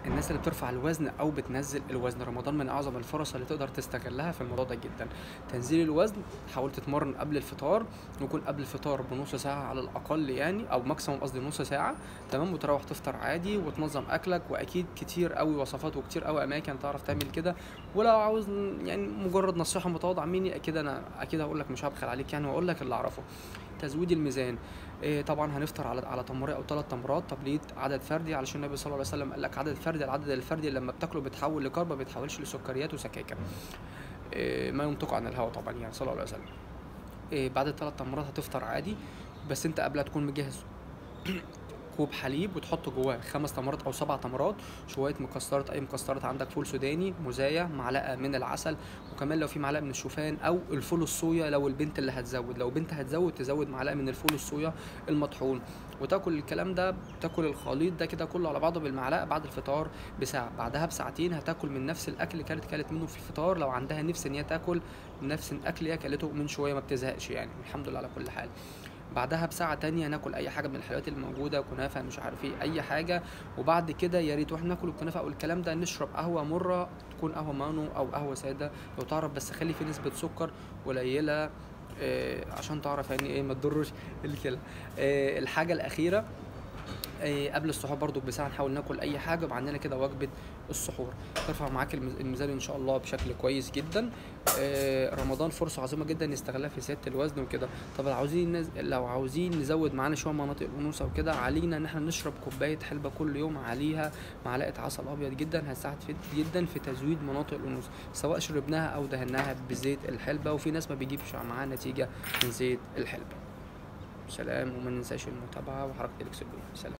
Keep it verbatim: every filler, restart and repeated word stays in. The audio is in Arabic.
الناس اللي بترفع الوزن او بتنزل الوزن، رمضان من اعظم الفرص اللي تقدر تستغلها في الموضوع ده جدا. تنزيل الوزن، حاول تتمرن قبل الفطار، يكون قبل الفطار بنص ساعه على الاقل يعني، او ماكسيموم قصدي نص ساعه، تمام، وتروح تفطر عادي وتنظم اكلك. واكيد كتير قوي وصفات وكتير قوي اماكن تعرف تعمل كده. ولو عاوز يعني مجرد نصيحه متواضعه مني، اكيد انا اكيد هقول لك، مش هبخل عليك يعني، واقول لك اللي اعرفه. تزويد الميزان، إيه طبعا هنفطر على على تمرين او ثلاث تمرات. طب ليه عدد فردي؟ علشان النبي صلى الله عليه وسلم قال لك عدد فردي، العدد الفردي لما بتاكله بتحول لكرب، ما بيتحولش لسكريات وسكاكر. إيه ما ينطق عن الهوى طبعا يعني، صلى الله عليه وسلم. إيه بعد الثلاث تمرات هتفطر عادي، بس انت قبلها تكون مجهز كوب حليب وتحط جواه خمس تمرات او سبع تمرات، شويه مكسرات، اي مكسرات عندك، فول سوداني، موزايه، معلقه من العسل، وكمان لو في معلقه من الشوفان او الفول الصويا. لو البنت اللي هتزود، لو بنت هتزود تزود معلقه من الفول الصويا المطحون. وتاكل الكلام ده، تاكل الخليط ده كده كله على بعضه بالمعلقه بعد الفطار بساعه. بعدها بساعتين هتاكل من نفس الاكل اللي كانت كلت منه في الفطار، لو عندها نفس ان هي تاكل نفس الاكل اللي هي كلته من شويه، ما بتزهقش يعني، الحمد لله على كل حال. بعدها بساعة تانية ناكل أي حاجة من الحلويات الموجودة، كنافة، مش عارف ايه، أي حاجة. وبعد كده يا ريت واحنا ناكل الكنافة أو الكلام ده نشرب قهوة مرة، تكون قهوة مانو أو قهوة سادة لو تعرف، بس خلي في نسبة سكر قليلة، آه عشان تعرف يعني ايه ما تضرش الكلى. آه الحاجة الأخيرة، آه، قبل السحور برضو بساعة نحاول ناكل اي حاجة، ويبقى عندنا كده وجبة السحور ترفع معاك الميز- الميزان ان شاء الله بشكل كويس جدا. آه، رمضان فرصة عظيمة جدا نستغلها في زيادة الوزن وكده. طب لو عاوزين نز... لو عاوزين نزود معانا شوية مناطق الأنوثة وكده، علينا ان احنا نشرب كوباية حلبة كل يوم، عليها معلقة عسل أبيض، جدا هتساعد في جدا في تزويد مناطق الأنوثة، سواء شربناها أو دهناها بزيت الحلبة. وفي ناس ما بيجيبش معاها نتيجة من زيت الحلبة. سلام، وما ننساش المتابعة وحركة الإكسبريس. سلام.